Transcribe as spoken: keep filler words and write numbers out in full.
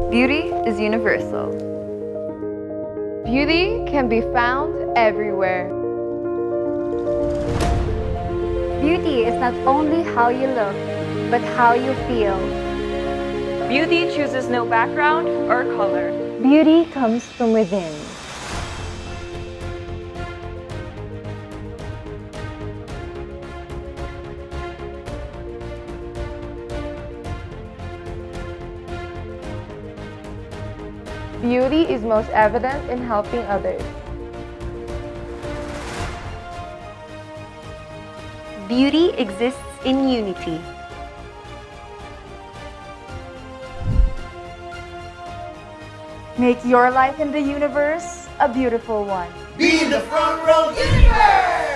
Beauty is universal. Beauty can be found everywhere. Beauty is not only how you look, but how you feel. Beauty chooses no background or color. Beauty comes from within. Beauty is most evident in helping others. Beauty exists in unity. Make your life in the universe a beautiful one. Be in the front row universe!